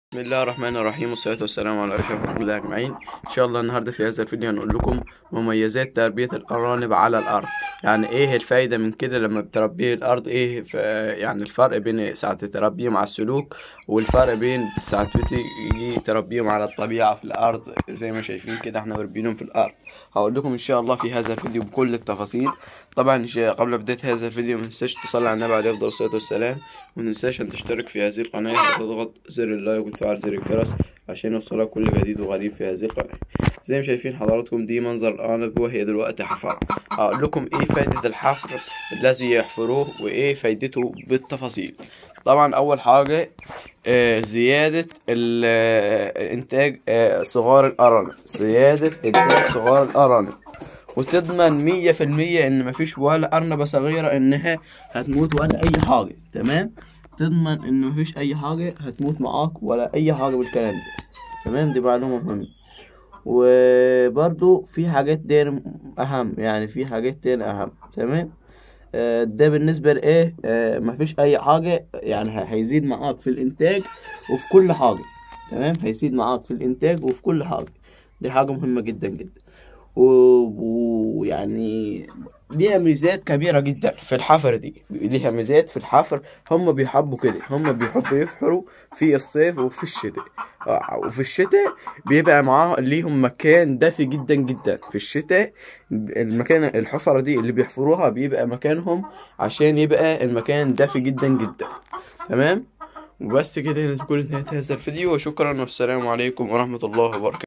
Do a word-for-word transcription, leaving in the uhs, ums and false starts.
بسم الله الرحمن الرحيم، والصلاة والسلام على أشرف خلق الله أجمعين. إن شاء الله النهاردة في هذا الفيديو هنقول لكم مميزات تربية الأرانب على الأرض. يعني إيه الفايدة من كده لما بتربيه الأرض؟ إيه ف- يعني الفرق بين ساعة تربيهم على السلوك والفرق بين ساعة تيجي تربيهم على الطبيعة في الأرض. زي ما شايفين كده احنا مربينهم في الأرض. هقول لكم إن شاء الله في هذا الفيديو بكل التفاصيل. طبعا ش- قبل بداية هذا الفيديو متنساش تصلي على النبي عليه أفضل الصلاة والسلام، ومتنساش أن تشترك في هذه القناة وتضغط زر اللايك وتفعل زر الجرس عشان يوصلك كل جديد وغريب في هذه القناة. زي ما شايفين حضراتكم دي منظر الأرانب وهي دلوقتي حفرة. هقول لكم إيه فايدة الحفر الذي يحفروه وإيه فايدته بالتفاصيل. طبعا أول حاجة آه، زيادة ال- آه، إنتاج آه، صغار الأرانب، زيادة إنتاج صغار الأرانب، وتضمن مية في المية إن مفيش ولا أرنبة صغيرة إنها هتموت ولا أي حاجة. تمام، تضمن إن مفيش أي حاجة هتموت معاك ولا أي حاجة بالكلام ده. تمام، دي معلومة مهمة. وبرضو في حاجات تاني أهم، يعني في حاجات تاني أهم. تمام، آه، ده بالنسبة لإيه، آه، مفيش أي حاجة، يعني ه- هيزيد معاك في الإنتاج وفي كل حاجة. تمام، هيزيد معاك في الإنتاج وفي كل حاجة. دي حاجة مهمة جدا جدا. و- ويعني ليها ميزات كبيرة جدا في الحفر دي، ليها ميزات في الحفر. هم بيحبوا كده، هم بيحبوا يفحروا في الصيف وفي الشتاء. آه، وفي الشتاء بيبقى معاه ليهم مكان دافي جدا جدا. في الشتاء المكان الحفرة دي اللي بيحفروها بيبقى مكانهم عشان يبقى المكان دافي جدا جدا. تمام، وبس كده نكون انتهت هذا الفيديو، وشكرا والسلام عليكم ورحمة الله وبركاته.